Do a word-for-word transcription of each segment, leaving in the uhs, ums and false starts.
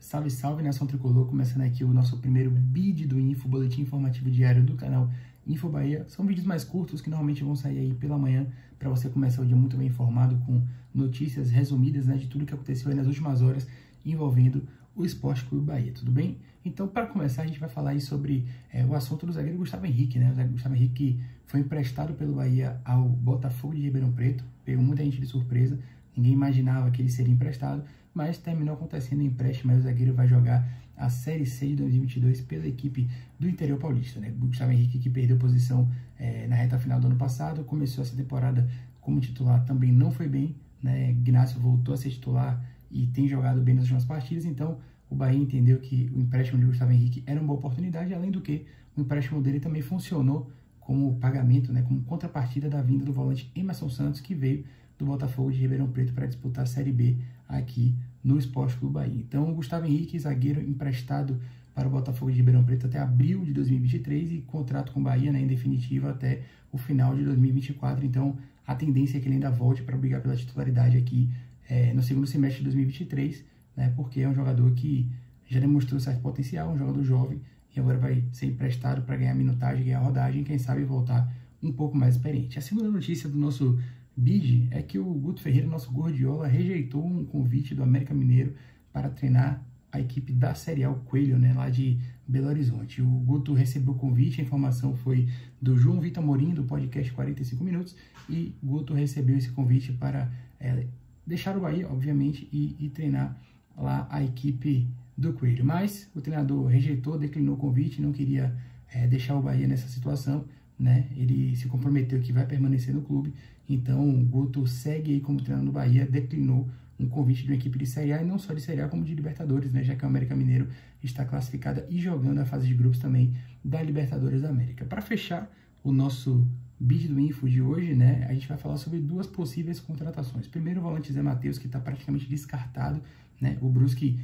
Salve, salve, nação tricolor, começando aqui o nosso primeiro bid do Info, boletim informativo diário do canal Info Bahia. São vídeos mais curtos que normalmente vão sair aí pela manhã para você começar o dia muito bem informado com notícias resumidas, né, de tudo que aconteceu aí nas últimas horas envolvendo o Esporte Clube Bahia, tudo bem? Então, para começar, a gente vai falar aí sobre é, o assunto do zagueiro Gustavo Henrique, né? O zagueiro Gustavo Henrique que foi emprestado pelo Bahia ao Botafogo de Ribeirão Preto, pegou muita gente de surpresa, ninguém imaginava que ele seria emprestado, mas terminou acontecendo o empréstimo, mas o zagueiro vai jogar a Série C de dois mil e vinte e dois pela equipe do interior paulista, né? O Gustavo Henrique, que perdeu posição é, na reta final do ano passado, começou essa temporada como titular, também não foi bem, né? Ignacio voltou a ser titular e tem jogado bem nas últimas partidas, então o Bahia entendeu que o empréstimo de Gustavo Henrique era uma boa oportunidade, além do que o empréstimo dele também funcionou como pagamento, né, como contrapartida da vinda do volante Emerson Santos, que veio do Botafogo de Ribeirão Preto para disputar a Série B aqui no Esporte Clube Bahia. Então, o Gustavo Henrique, zagueiro emprestado para o Botafogo de Ribeirão Preto até abril de dois mil e vinte e três e contrato com o Bahia, né, em definitivo até o final de dois mil e vinte e quatro. Então, a tendência é que ele ainda volte para brigar pela titularidade aqui é, no segundo semestre de dois mil e vinte e três, né, porque é um jogador que já demonstrou certo potencial, um jogador jovem, e agora vai ser emprestado para ganhar minutagem, ganhar rodagem, e quem sabe voltar um pouco mais experiente. A segunda notícia do nosso bid é que o Guto Ferreira, nosso Gordiola, rejeitou um convite do América Mineiro para treinar a equipe da Série A, o Coelho, né, lá de Belo Horizonte. O Guto recebeu o convite, a informação foi do João Vitor Amorim, do podcast quarenta e cinco minutos, e Guto recebeu esse convite para é, deixar o Bahia, obviamente, e, e treinar lá a equipe do Coelho. Mas o treinador rejeitou, declinou o convite, não queria é, deixar o Bahia nessa situação, né? Ele se comprometeu que vai permanecer no clube, então o Guto segue aí como treinador do Bahia, declinou um convite de uma equipe de Série A, e não só de Série A, como de Libertadores, né? Já que o América Mineiro está classificada e jogando a fase de grupos também da Libertadores da América. Para fechar o nosso bid do Info de hoje, né, a gente vai falar sobre duas possíveis contratações. Primeiro, o volante Zé Matheus, que está praticamente descartado, né? O Brusque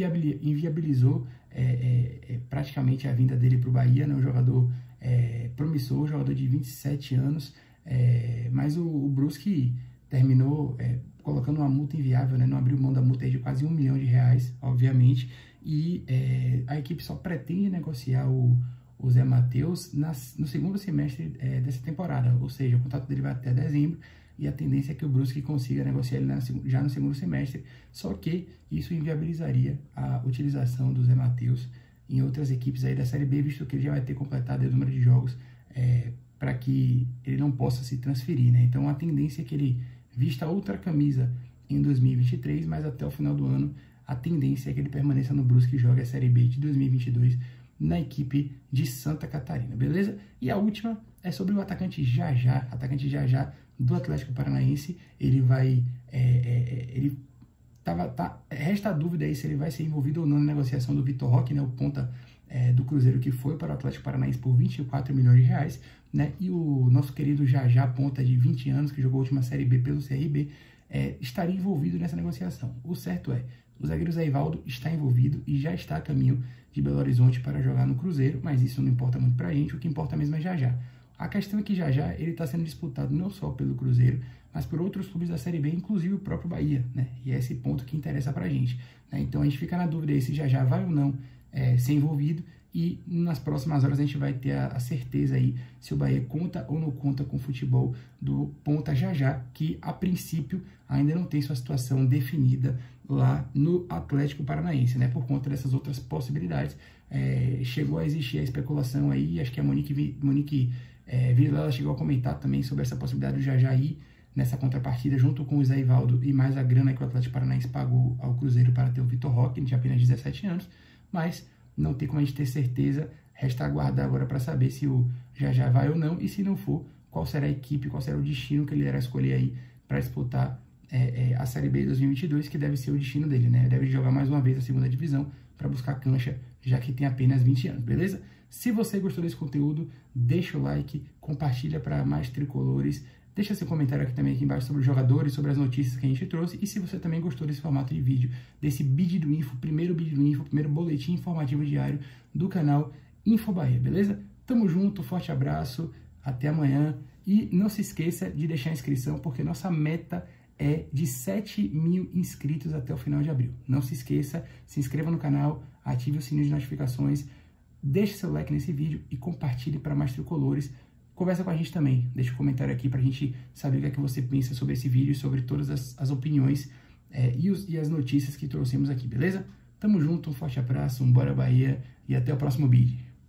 inviabilizou é, é, é, praticamente a vinda dele para o Bahia, né? Um jogador é, promissor, jogador de vinte e sete anos, é, mas o, o Brusque terminou é, colocando uma multa inviável, né? Não abriu mão da multa aí de quase um milhão de reais, obviamente, e é, a equipe só pretende negociar o o Zé Matheus no segundo semestre é, dessa temporada, ou seja, o contrato dele vai até dezembro e a tendência é que o Brusque consiga negociar ele na, já no segundo semestre, só que isso inviabilizaria a utilização do Zé Matheus em outras equipes aí da Série B, visto que ele já vai ter completado o número de jogos é, para que ele não possa se transferir, né? Então a tendência é que ele vista outra camisa em dois mil e vinte e três, mas até o final do ano a tendência é que ele permaneça no Brusque e jogue a Série B de dois mil e vinte e dois na equipe de Santa Catarina, beleza? E a última é sobre o atacante Jajá, atacante Jajá do Atlético Paranaense. Ele vai, é, é, ele tava, tá, resta a dúvida aí se ele vai ser envolvido ou não na negociação do Vitor Roque, né, o ponta é, do Cruzeiro, que foi para o Atlético Paranaense por vinte e quatro milhões de reais, né? E o nosso querido Jajá, ponta de vinte anos, que jogou a última Série B pelo C R B, é, estaria envolvido nessa negociação. O certo é, o zagueiro Zé Ivaldo está envolvido e já está a caminho de Belo Horizonte para jogar no Cruzeiro, mas isso não importa muito pra gente, o que importa mesmo é Jajá. A questão é que Jajá ele está sendo disputado não só pelo Cruzeiro, mas por outros clubes da Série B, inclusive o próprio Bahia, né? E é esse ponto que interessa pra gente, né? Então a gente fica na dúvida aí se Jajá vai ou não é, ser envolvido, e nas próximas horas a gente vai ter a, a certeza aí se o Bahia conta ou não conta com o futebol do ponta Jajá, que a princípio ainda não tem sua situação definida lá no Atlético Paranaense, né? Por conta dessas outras possibilidades. É, chegou a existir a especulação aí, acho que a Monique, Monique é, Vilela chegou a comentar também sobre essa possibilidade do Jajá ir nessa contrapartida junto com o Zé Ivaldo e mais a grana que o Atlético Paranaense pagou ao Cruzeiro para ter o Vitor Roque, ele tinha apenas dezessete anos, mas não tem como a gente ter certeza, resta aguardar agora para saber se o Jajá vai ou não, e se não for, qual será a equipe, qual será o destino que ele irá escolher aí para disputar é, é, a Série B de dois mil e vinte e dois, que deve ser o destino dele, né? Deve jogar mais uma vez a segunda divisão para buscar cancha, já que tem apenas vinte anos, beleza? Se você gostou desse conteúdo, deixa o like, compartilha para mais tricolores, deixa seu comentário aqui também aqui embaixo sobre os jogadores, sobre as notícias que a gente trouxe, e se você também gostou desse formato de vídeo, desse bid do Info, primeiro bid do Info, primeiro boletim informativo diário do canal Info Bahia, beleza? Tamo junto, forte abraço, até amanhã, e não se esqueça de deixar a inscrição, porque nossa meta é de sete mil inscritos até o final de abril. Não se esqueça, se inscreva no canal, ative o sininho de notificações, deixe seu like nesse vídeo e compartilhe para mais tricolores. Conversa com a gente também, deixa um comentário aqui para a gente saber o que é que você pensa sobre esse vídeo e sobre todas as, as opiniões é, e, os, e as notícias que trouxemos aqui, beleza? Tamo junto, um forte abraço, um bora Bahia e até o próximo vídeo.